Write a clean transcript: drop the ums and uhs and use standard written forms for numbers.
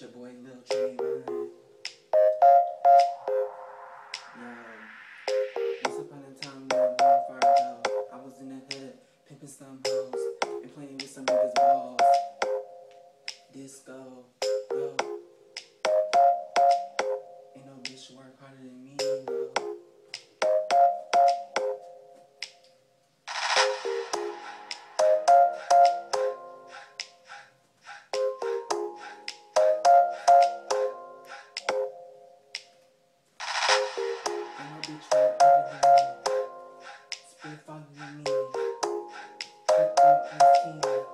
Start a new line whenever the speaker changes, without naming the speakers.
It's your boy Lil Trayvon. Yo, once upon a time, not long far ago, I was in the hood, pimping some hoes, and playing with some niggas' balls. Disco, yo. Ain't no bitch work harder than me, yo. Ain't no bitch work harder than me. Spit farther than me. Put them 18.